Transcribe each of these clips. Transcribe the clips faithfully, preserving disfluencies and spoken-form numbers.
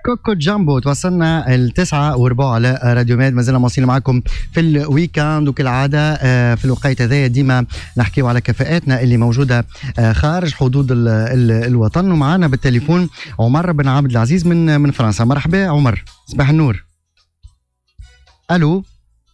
كوكو جامبو. توصلنا التسعة وربع على راديو ميد، ما زلنا مواصلين معكم في الويكاند، وكالعادة في الوقت هذايا ديما نحكيو على كفاءاتنا اللي موجودة خارج حدود ال ال الوطن. ومعنا بالتليفون عمر بن عبد العزيز من من فرنسا. مرحبا عمر، صباح النور. الو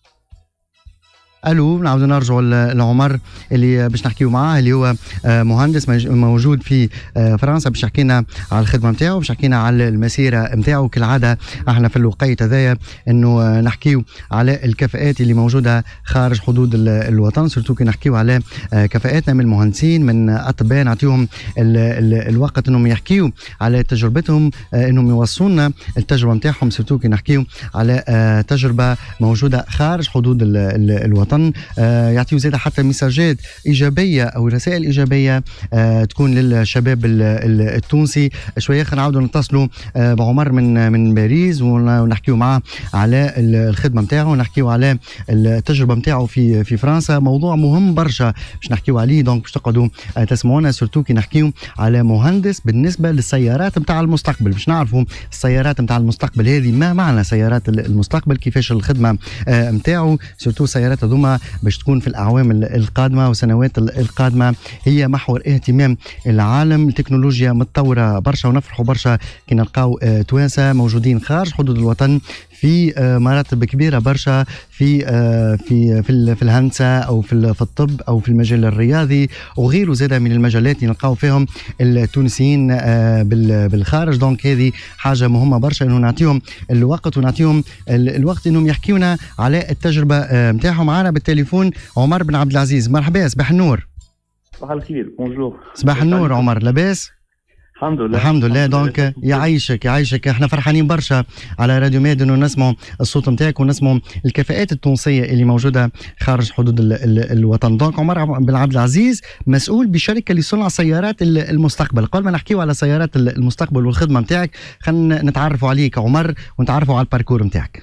الو نعاودوا نرجعوا لعمر اللي باش نحكيو معاه، اللي هو مهندس موجود في فرنسا، باش يحكينا على الخدمه نتاعو، باش يحكينا على المسيره نتاعو. كالعاده احنا في الوقيت هذايا انه نحكيو على الكفاءات اللي موجوده خارج حدود الوطن، سورتو كي نحكيو على كفاءاتنا من المهندسين، من اطباء، نعطيهم الوقت انهم يحكيو على تجربتهم، انهم يوصلوا لنا التجربه نتاعهم، سورتو كي نحكيو على تجربه موجوده خارج حدود الوطن. آه يعطيو زيادة حتى مساجات إيجابية أو رسائل إيجابية آه تكون للشباب التونسي. شوية خلينا نعاودوا نتصلوا آه بعمر من من باريس ونحكيو معاه على الخدمة نتاعو، ونحكيو على التجربة نتاعو في في فرنسا. موضوع مهم برشا باش نحكيو عليه، دونك باش تقعدوا آه تسمعونا، سورتو كي نحكيو على مهندس بالنسبة للسيارات نتاع المستقبل، باش نعرفوا السيارات نتاع المستقبل هذه ما معنى سيارات المستقبل، كيفاش الخدمة نتاعو آه سورتو سيارات هذوما باش تكون في الأعوام القادمة والسنوات القادمة هي محور اهتمام العالم. التكنولوجيا متطورة برشا، ونفرحوا برشا كي نلقاو توانسة موجودين خارج حدود الوطن في مراتب كبيرة برشا في في في, في الهندسة أو في, في الطب أو في المجال الرياضي وغيره زادة من المجالات اللي نلقاو فيهم التونسيين بالخارج. دونك هذه حاجة مهمة برشا إنه نعطيهم الوقت ونعطيهم الوقت إنهم يحكيونا على التجربة متاعهم. معنا بالتليفون عمر بن عبد العزيز. مرحبا، صباح النور. صباح الخير، بونجور. صباح النور عمر، لاباس؟ الحمد لله الحمد لله. دونك يعيشك يعيشك، احنا فرحانين برشا على راديو ميد انه نسمعوا الصوت نتاعك ونسمعوا الكفاءات التونسيه اللي موجوده خارج حدود ال ال الوطن. دونك عمر بن عبد العزيز مسؤول بشركه لصنع سيارات المستقبل. قبل ما نحكيو على سيارات المستقبل والخدمه نتاعك، خلينا نتعرفوا عليك عمر ونتعرفوا على الباركور نتاعك.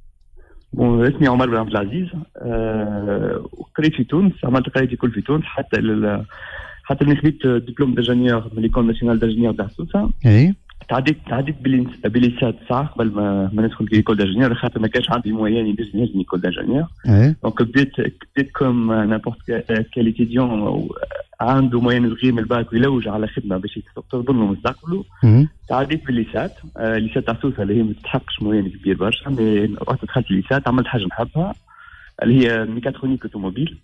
اسمي عمر بن عبد العزيز، أه قريت في تونس، عملت قرايتي كل في تونس حتى لل... حتى اللي خديت دبلوم دانجينيور من ليكول ناسيونال دانجينيور تاع سوسه. اي تعديت تعديت بليسات ساعه قبل ما ما ندخل في ليكول دانجينيور، خاطر ما كانش عندي مويان ندير نهز ليكول دانجينيور. دونك بديت بديت كوم نابورت كال ايتيديون عنده مويان صغير من الباك ويلوج على خدمه باش تضمن له مستقبله. تعديت بالليسات، آه ليسات تاع سوسه اللي هي ما تستحقش مويان كبير برشا، مي وقت دخلت الليسات عملت حاجه نحبها اللي هي ميكاترونيك اوتوموبيل،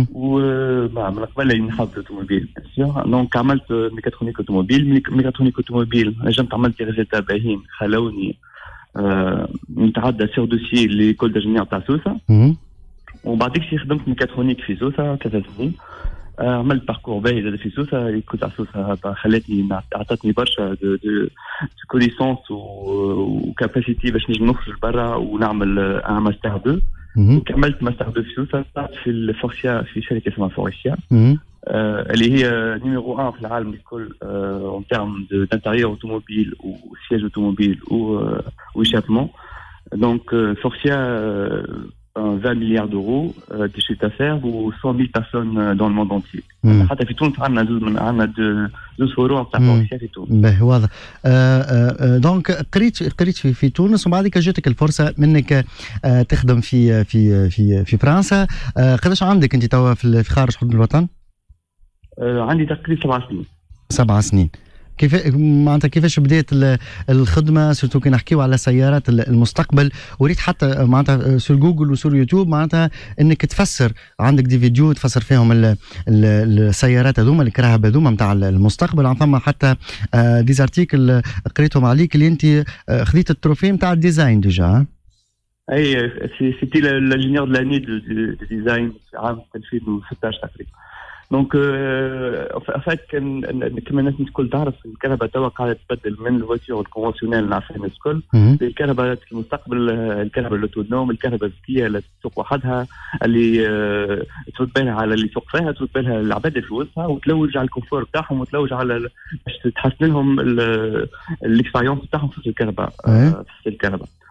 ومن قبل نحب الاوتوموبيل دونك عملت ميكاترونيك اوتوموبيل. ميكاترونيك اوتوموبيل نجمت عملت ريزلتا باهين خلوني آه نتعدى سير دوسيي ليكول دانجينيور تاع سوسه، وبعديك شي خدمت ميكاترونيك في سوسه ثلاث سنين. آه عملت باركور باهي زاد في سوسه. ليكول تاع سوسه خلاتني عطاتني برشا دو دو كونيسونس وكاباسيتي باش نجم نخرج برا ونعمل ان ماستر اثنين. وكملت ماستر دو في سوسه في الفورسيا، في شركه اسمها فورسيا آه اللي هي نيميرو واحد في العالم الكل اون تيرم دانتيريور اوتوموبيل وسياج اوتوموبيل وإيشابمون. دونك فورسيا vingt milliards d'euros de chiffre d'affaires ou cent mille personnes dans le monde entier. حتى في تونس عندنا زوج من عندنا زوج فروع تاع فورسيا في تونس. باهي واضح. دونك قريت قريت في, في تونس، وبعد كده جاتك الفرصه منك آه تخدم في في في في فرنسا. آه قداش عندك انت توا في خارج حدود الوطن؟ آه عندي تقريبا سبع سنين. سبع سنين. كيف معناتها كيفاش بدات الخدمه، سورتو كي نحكيو على سيارات المستقبل؟ وريت حتى معناتها سور جوجل وسور يوتيوب معناتها انك تفسر، عندك دي فيديو تفسر فيهم ال ال السيارات هذوما الكراهب هذوما نتاع المستقبل. عن ثم حتى دي زارتيكل قريتهم عليك اللي انت خذيت التروفي نتاع الديزاين ديجا. اي سيتي لانجينيور دو لاني دو ديزاين في عام ألفين وستة عشر تقريبا. دونك فات كان كما الناس الكل تعرف الكهرباء توا قاعده تبدل من الفواتور الكونفونسيونيل اللي عارفين الناس الكل للكهرباء في المستقبل، الكهرباء الاوتونوم، الكهرباء الذكيه اللي تسوق وحدها، اللي ترد بالها على اللي يسوق فيها، ترد بالها العباد اللي في وسطها، وتلوج على الكونفور بتاعهم، وتلوج على باش تحسن لهم الاكسبيريونس بتاعهم في الكهرباء في الكهرباء.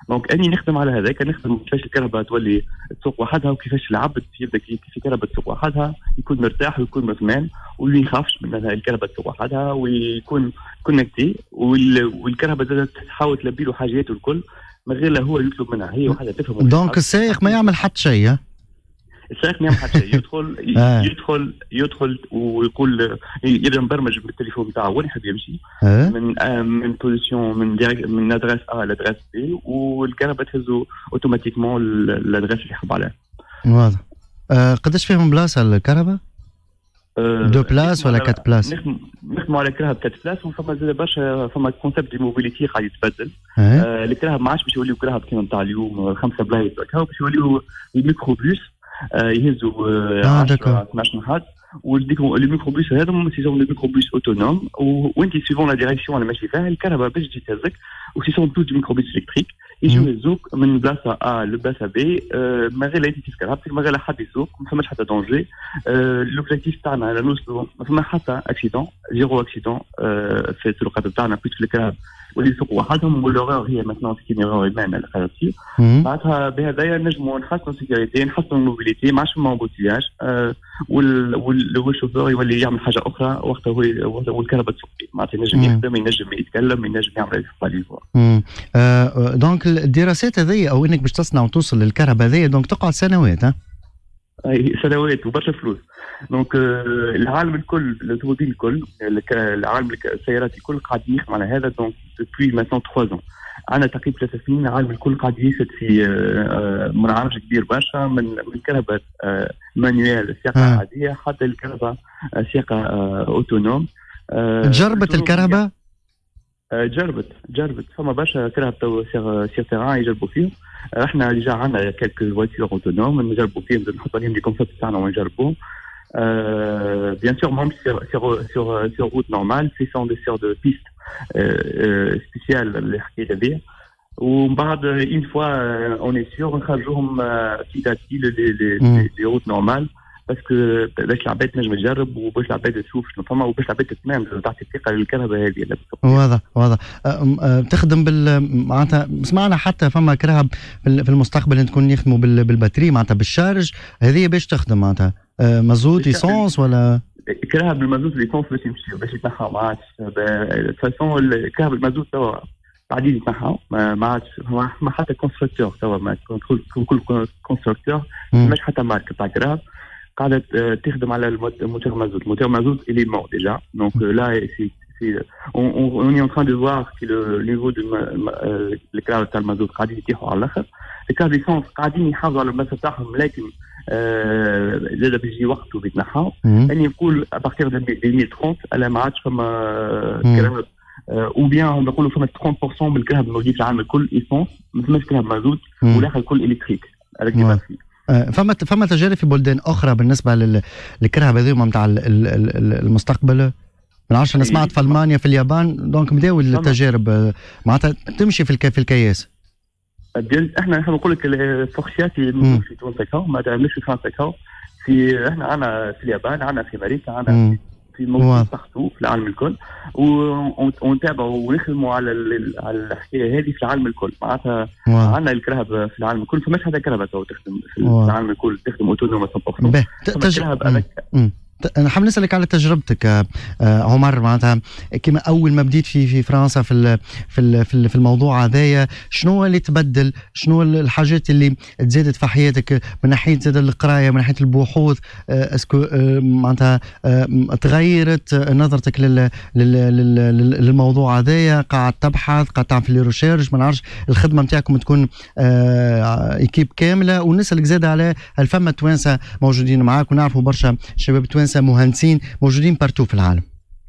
دونك اني نخدم على هذاك، نخدم كيفاش الكهرباء تولي تسوق وحدها، وكيفاش العبد يبدا كيف الكهرباء تسوق وحدها يكون مرتاح ويكون مطمئن وما يخافش من الكهرباء تسوق وحدها، ويكون كونكتي، والكهرباء زادت تحاول تلبي له حاجاته الكل من غير لا هو يطلب منها، هي وحدها تفهم. دونك السائق ما يعمل حتى شيء. السائق ما يعمل حتى شيء، يدخل يدخل يدخل ويقول يبدا مبرمج بالتليفون نتاعو وين يحب يمشي، من من بوزيسيون من من ادريس ا لادريس بي، والكهرباء تهزو اوتوماتيكمون الادريس اللي يحب عليه. واضح. أه قداش فيهم بلاصه الكهرباء؟ دو بلاس ولا كات بلاس؟ نخدموا على كرهب كات بلاس، وفما زاد برشا فما كونسيبت دي موبيليتي قاعد يتبدل. آه الكرهب ما عادش باش يوليو كرهب كيما نتاع اليوم خمسه بلايص، هكا باش يوليو الميكروبوس آه يهزوا آه عشرة اثناش نحاس، وديكو لي ميكروبوس هذوم سيزون لي ميكروبوس اوتونوم، وانت سيفون لا ديريكسيون اللي ماشي فيها الكهرباء باش تجي تهزك، وسيزون تو دي ميكروبوس الكتريك يجيو يهزوك من بلاصه ا لبلاصه بي من غير لا انت تسكرها، من غير لا حد يسوق، ما فماش حتى دونجي. لوبجيكتيف تاعنا على نوصلوا ما فما حتى اكسيدون، زيرو اكسيدون في السلوكات تاعنا، بيسك الكهرباء واللي يسوقوا وحدهم، والاورور هي مثلا سكين اورور مان اللي قاعده تصير. بعدها بهذايا نجموا نحسنوا السيكوريتي، نحسنوا الموبيليتي، ما عادش فما امبوتياج، والشوفور يولي يعمل حاجه اخرى وقتها هو والكهرباء تسوق، معناتها ينجم يخدم، ينجم يتكلم، ينجم يعمل فاليفور. دونك الدراسات هذه او انك باش تصنع وتوصل للكهرباء هذه دونك تقعد سنوات. ها سنوات وبرشا فلوس. دونك العالم الكل، الاوتوموبيل الكل، العالم السيارات الكل قاعد يخدم على هذا. دونك دوبوي ماتون ثلاث سنين عندنا تقريبا ثلاث سنين العالم الكل قاعد يفد في منعرج كبير برشا، من من كهرباء مانيوال سياقه عاديه حتى الكهرباء سياقه اوتونوم. جربت الكهرباء؟ جربت جربت فما برشا كهرباء تو سير سير تيران يجربوا فيهم. احنا ديجا عندنا كالك فواتور اوتونوم نجربوا فيهم، نحط عليهم دي كونسيبت تاعنا ونجربوهم. بيان سور مهم سير سير سير سير روت نورمال، سي سون دي سير دو بيست سبيسيال اللي حكيت عليه، ومن بعد اون فوا اون سيور نخرجوهم تيتا تي لي روت نورمال، باسكو باش العباد تنجم تجرب وباش العباد تشوف شنو فما وباش العباد تتمام تعطي الثقه للكهرباء هذه. واضح واضح. تخدم بال معناتها سمعنا حتى فما كرهب في المستقبل تكون يخدموا بالباتري معناتها بالشارج، هذه باش تخدم معناتها مازوت ايسونس ولا كرهب بالمازوت الايسونس باش يمشي باش يتنحى ما عادش فاسون الكرهب المازوت توا قاعدين يتنحوا ما عادش ما حتى كونستركتور توا كل كل كونستركتور مش حتى ماركه تاع كرهب قاعدة تخدم على الموتور مازوت. الموتور مازوت il est mort déjà. Donc là c'est c'est on, on, on est en train de voir que le niveau de le كهرباء تاع المازوت قاعدين يطيحوا على الاخر. الكهرباء ليسونس قاعدين يحافظوا على المسافه تاعهم، لكن زاد بيجي وقت وبيتنحوا. اني نقول ابارتيغ دو ألفين وثلاثين الا ما عادش فما كهرباء او بيان نقولوا فما ثلاثين بالمئة من الكهرباء الموجود في العالم الكل ايسونس، ما فماش كهرباء مازوت والاخر الكل الكتريك على كيما فما فما تجارب في بلدان اخرى بالنسبه للكرهبه هذوما نتاع المستقبل؟ من عشان سمعت في المانيا في اليابان دونك بداوا التجارب معناتها تمشي في الكي في الكياس. احنا نحب نقول لك الفوكسياتي في تونس هكا ما مش في فرنسا هكا، في احنا عندنا في اليابان، عندنا في امريكا، عندنا في موجود بارتو في العالم الكل، ونتابعوا ونخدموا على على الحكايه هذه في العالم الكل. معناتها عندنا الكرهبه في العالم الكل، فماش هذا كرهبه تخدم في العالم الكل تخدم اوتونوم مية بالمئة. تجربه انا حاب نسالك على تجربتك عمر، معناتها كما اول ما بديت في في فرنسا في في في الموضوع هذايا، شنو اللي تبدل؟ شنو الحاجات اللي تزادت في حياتك من ناحيه زاد القرايه، من ناحيه البحوث؟ اسكو معناتها تغيرت نظرتك لل للموضوع هذايا؟ قاعد تبحث، قاعد تعمل في لي ريشيرش، ما نعرفش الخدمه نتاعكم تكون ايكيب كامله؟ ونسالك زاد على هل فما توانسه موجودين معاك؟ ونعرفوا برشا شباب توانسه مهندسين موجودين بارتو في العالم.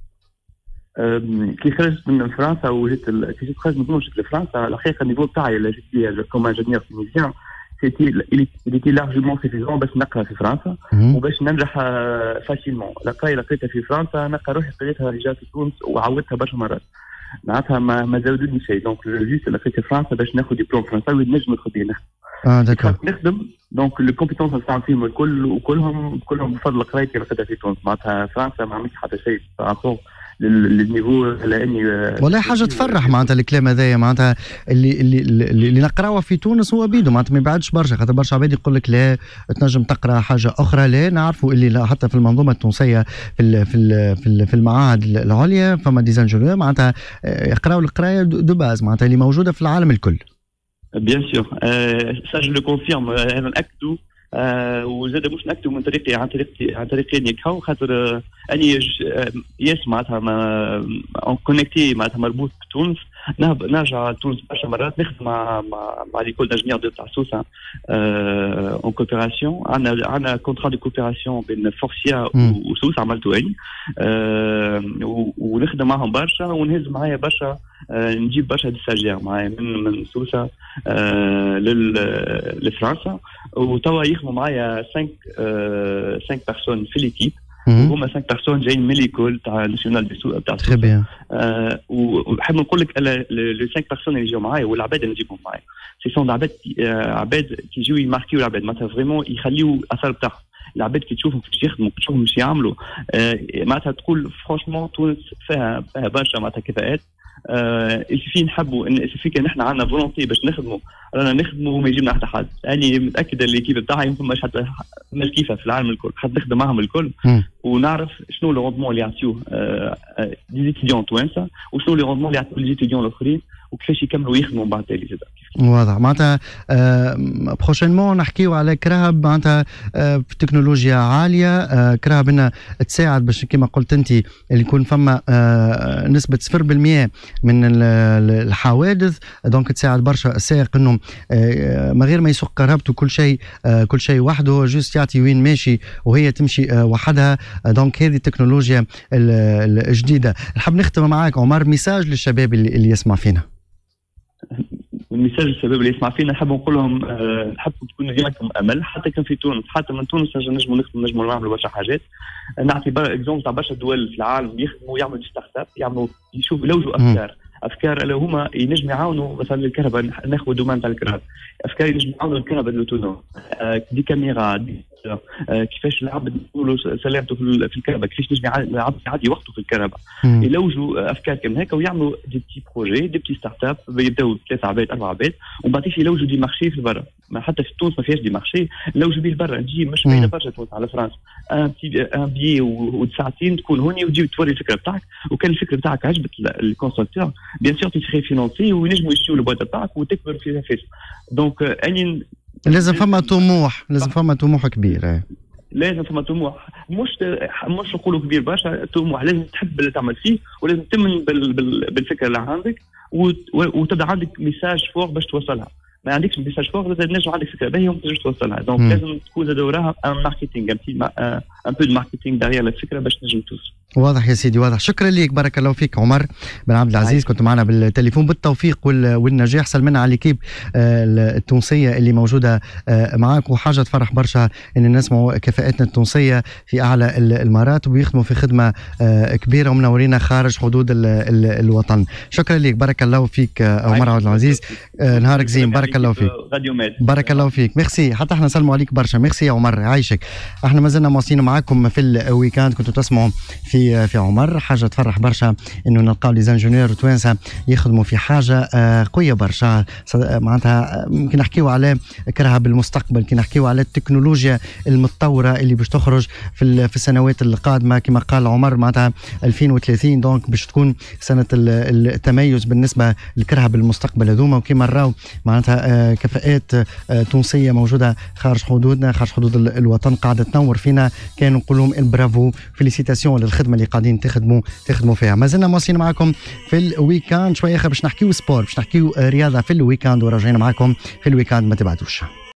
كي خرجت من فرنسا وجيت كي خرجت من تونس جيت لفرنسا، الحقيقه النيفو تاعي اللي جيت فيه كوم انجينيور تونيزيان سيتي إليتي لارجومون سيفيزون باش نقرا في فرنسا وباش ننجح فاسيلمون. القرايه لقيتها في فرنسا، نقرا روحي قريتها رجعت لتونس وعودتها برشا مرات، معناتها ما ما زودني شيء. دونك جيت لقيت في فرنسا باش ناخذ دبلوم فرنساوي نجم ندخل بيه نخدم. اه داكور. نخدم دونك لي كومبيتونس نتاعهم فيهم الكل وكلهم كلهم بفضل قرايتي اللي لقيتها في تونس. معناتها فرنسا ما عملتش حتى شيء بارابور للنيفو لاني والله حاجه تفرح معناتها الكلام هذايا معناتها اللي اللي اللي, اللي نقراوه في تونس هو بيدو معناتها ما يبعدش برشا خاطر برشا عباد يقول لك لا تنجم تقرا حاجه اخرى. لا نعرفوا اللي لا حتى في المنظومه التونسيه في ال في ال في, ال في المعاهد العليا فما ديزانجونور معناتها يقراوا القرايه دو باز معناتها اللي موجوده في العالم الكل. بيان سور سا جو لو كونفيرم هذا ناكدو وزاد مش ناكدو من طريقي عن طريقي عن طريقي نيكاو خاطر اني ياس معناتها ما اون كونيكتي معناتها مربوط بتونس نرجع لتونس برشا مرات نخدم مع مع مع ليكول دانجينيور دو تاع سوسه اون كوبيراسيون عندنا عندنا كونترا دو كوبيراسيون بين فورسيا وسوسه عملتو اني ونخدم معهم برشا ونهز معايا برشا نجيب برشا دي ساجير معايا من من سوسه لفرنسا وتوا يخدموا معايا خمسة خمسة بيرسون في ليكيب هما خمسة بيرسون جايين من ليكول تاع ناسيونال دي سو تاع تري بيان ونحب نقول لك لي خمسة بيرسون اللي جاوا معايا والعباد اللي نجيبهم معايا سي سون عباد عباد كيجيو يماركيو العباد معناتها فريمون يخليو اثر بتاعهم العباد كي تشوفهم كيفاش يخدموا كي تشوفهم باش يعملوا معناتها تقول فرانشمون تونس فيها فيها برشا معناتها كفاءات الفي نحبوا ان الفي كان احنا عندنا فولونتي باش نخدموا رانا نخدموا وما يجينا حتى حد يعني متاكد اللي كيف بتاعي يمكن مش حتى مش كيفها في العالم الكل حد نخدم معهم الكل ونعرف شنو لو روندمون اللي يعطيوه دي ستوديون توانسه وشنو لو روندمون اللي يعطيوه لي ستوديون الاخرين وكيفاش يكملوا يخدموا بعد تالي زاد. واضح معناتها بروشينمون نحكيو على كرهب معناتها تكنولوجيا عاليه كرهب انها تساعد باش كما قلت انت اللي يكون فما نسبه صفر بالمئة من الحوادث دونك تساعد برشا السائق انه من غير ما يسوق كرهبته كل شيء كل شيء وحده جوست يعطي وين ماشي وهي تمشي وحدها دونك هذه التكنولوجيا الجديده. نحب نختم معاك عمر ميساج للشباب اللي, اللي يسمع فينا. الميساج للشباب اللي يسمع فينا نحب نقول لهم نحب تكون ديماكم امل حتى كان في تونس حتى من تونس نجموا نخدموا نجموا نعملوا برشا حاجات. نعطي اكزومبل تاع برشا دول في العالم يخدموا يعملوا ستارت اب يعملوا يشوفوا يلوجوا افكار افكار اللي هما ينجم يعاونوا مثلا الكهرباء ناخذ دومان تاع الكهرباء افكار ينجم يعاونوا الكهرباء الاوتونوم دي كاميرا دي كيفاش العبد يقولوا سلامته في الكهرباء كيفاش نجم العبد يعدي وقته في الكهرباء يلوجوا افكار كما هكا ويعملوا دي بتي بروجي دي بتي ستارت اب يبداو ثلاثه عباد اربع عباد ومن بعد يلوجوا دي مارشي في برا ما حتى في تونس ما فيهاش دي مارشي نلوجوا بيه لبرا نجي مش بعيده برشا تونس على فرنسا ان بي ان بي وساعتين تكون هوني وتجي توري الفكره بتاعك وكان الفكره بتاعك عجبت الكونستراكتور بيان سور تسخي فينونسي وينجموا يشيو البوطه بتاعك وتكبر فيها فيس دونك اني لازم فما طموح لازم فما طموح كبير لازم فما طموح مش مش نقولوا كبير برشا طموح لازم تحب اللي تعمل فيه ولازم تمن بال بال بالفكره اللي عندك وتبدا عندك ميساج فوق باش توصلها ما عندكش ميساج فوق لازم نجم عندك فكره باهيه وما تقدرش توصلها دونك لازم تكون دوراها ان ماركتينغ ان بو دو ماركتينغ داريال الفكره باش تنجم توصل. واضح يا سيدي واضح. شكرا لك بارك الله فيك عمر بن عبد العزيز كنت معنا بالتليفون بالتوفيق والنجاح سلمنا على ليكيب التونسيه اللي موجوده معاك وحاجه تفرح برشا ان نسمعوا كفاءتنا التونسيه في اعلى المراتب ويخدموا في خدمه كبيره ومنورينا خارج حدود الوطن. شكرا لك بارك الله فيك عمر عبد العزيز نهارك زين بارك الله فيك بارك الله فيك ميرسي حتى احنا نسلموا عليك برشا ميرسي يا عمر عايشك. احنا ما زلنا مواصلين معاكم في الويكاند كنتوا تسمعوا في في عمر حاجه تفرح برشا انه نلقاو لي زانجونيور توانسه يخدموا في حاجه قويه برشا معناتها ممكن نحكيو على كرهب المستقبل كي نحكيو على التكنولوجيا المتطوره اللي باش تخرج في في السنوات القادمه كما قال عمر معناتها ألفين وثلاثين دونك باش تكون سنه التميز بالنسبه لكرهب المستقبل هذوما وكما نراو معناتها كفاءات تونسيه موجوده خارج حدودنا خارج حدود الوطن قاعده تنور فينا كانوا نقول لهم البرافو فيليسيتاسيون للخدمه اللي قاعدين تخدموا تخدموا فيها. ما زلنا مواصلين معكم في الويكاند شويه باش نحكيو سبور باش نحكيو رياضه في الويكاند وراجعين معكم في الويكاند ما تبعدوش.